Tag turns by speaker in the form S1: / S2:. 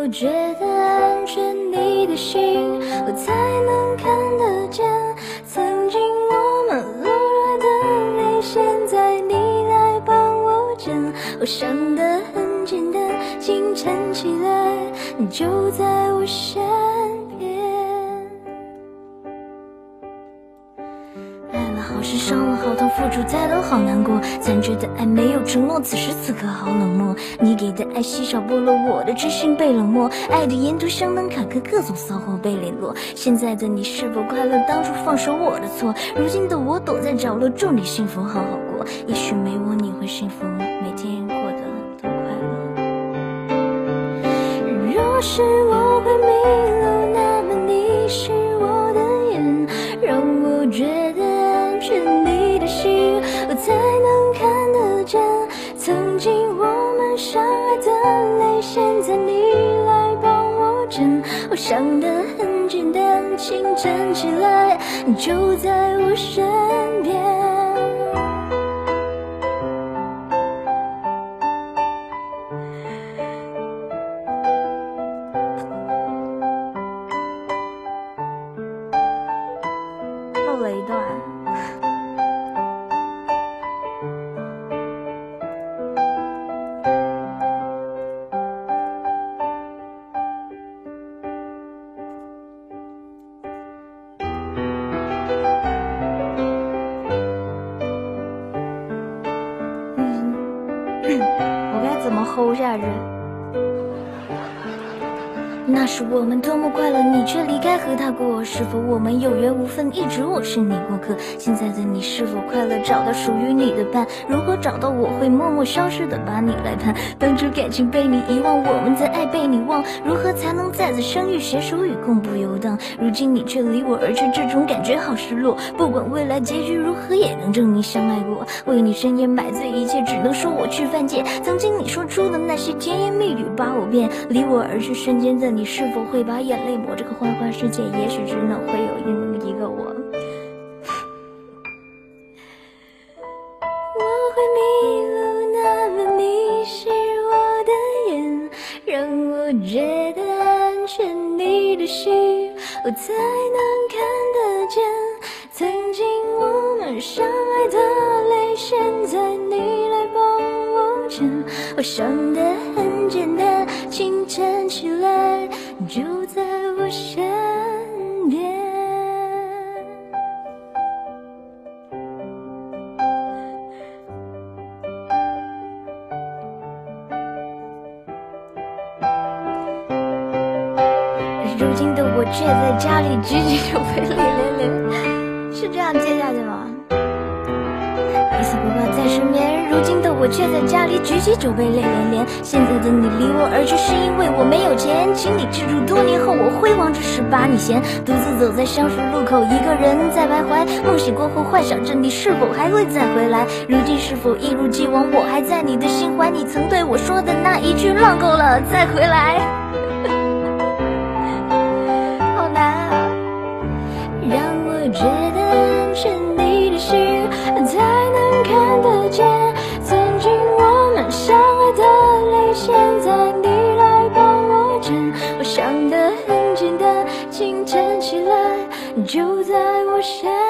S1: 觉得安全，你的心我才能看得见。曾经我们落下的泪，现在你来帮我捡。我想得很简单，清晨起来你就在我身边。爱了好深，伤了好痛，付出再多好难过。残缺的爱没有承诺，此时此刻好冷漠。你给的爱稀少剥落，我的真心被冷漠。爱的沿途相当坎坷，各种骚货被联络。现在的你是否快乐？当初放手我的错。如今的我躲在角落，祝你幸福好好过。也许没我你会幸福，每天过得都快乐。若是我会迷路，那么你是我的眼，让我觉得安全，你的心我才能看得见。曾经我们相爱的泪，现在你来帮我捡。我想得很简单，清晨起来你就在我身边。漏了一段。我该怎么 hold 下去？那时我们多么快乐，你却离开和他过。是否我们有缘无分，一直我是你过客？现在的你是否快乐，找到属于你的伴？如何找到？我会默默消失的把你来盼。当初感情被你遗忘，我们的爱被你忘，如何才能再次相遇，携手与共步游荡？如今你却离我而去，这种感觉好失落。不管未来结局如何，也能证明相爱过。为你深夜买醉，一切只能说我去犯贱。曾经你说出的那些甜言蜜语把我骗，离我而去瞬间的你是否会把眼泪抹？这个花花世界也许只能会有那么一个我。我会迷路，那么你是我的眼，让我觉得安全，你的心我才能看得见。曾经我们相爱的泪，现在你来帮我捡。我想得很简单，清晨起来就在我身边。如今的我却在家里举起手杯泪连连，是这样接下去吗？一丝不挂在身边，如今的我却在家里举起酒杯泪连连。现在的你离我而去，是因为我没有钱，请你记住，多年后我辉煌之时把你嫌。独自走在橡树路口，一个人在徘徊，梦醒过后幻想着你是否还会再回来。如今是否一如既往，我还在你的心怀？你曾对我说的那一句浪够了再回来。好难啊，让我觉得安全，你的心才能看得见。曾经我们相爱的泪，现在你来帮我捡。我想得很简单，清晨起来就在我身